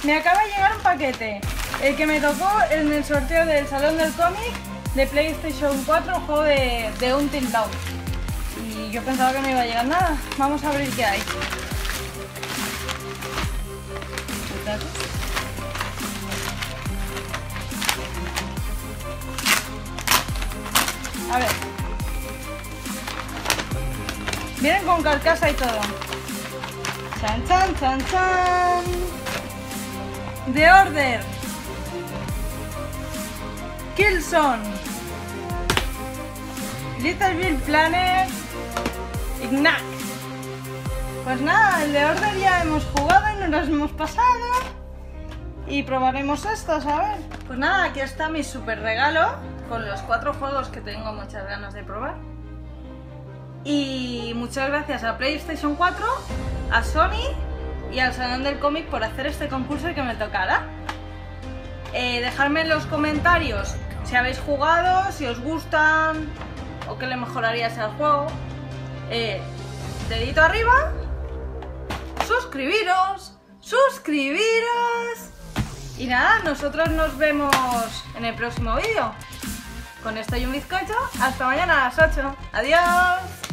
Me acaba de llegar un paquete, el que me tocó en el sorteo del Salón del Cómic de PlayStation 4, un juego de Until Dawn. Y yo pensaba que no iba a llegar nada. Vamos a ver qué hay. A ver. Vienen con carcasa y todo. Chan, chan, chan, chan. The Order. Killzone. Little Big Planet. Ignac. Pues nada, el The Order ya hemos jugado y nos los hemos pasado. Y probaremos estos, a ver. Pues nada, aquí está mi super regalo con los 4 juegos que tengo muchas ganas de probar. Y muchas gracias a PlayStation 4, a Sony y al Salón del Cómic por hacer este concurso y que me tocara. Dejadme en los comentarios si habéis jugado, si os gustan o qué le mejorarías al juego. Dedito arriba, suscribiros, y nada, nosotros nos vemos en el próximo vídeo. Con esto y un bizcocho, hasta mañana a las 8. Adiós.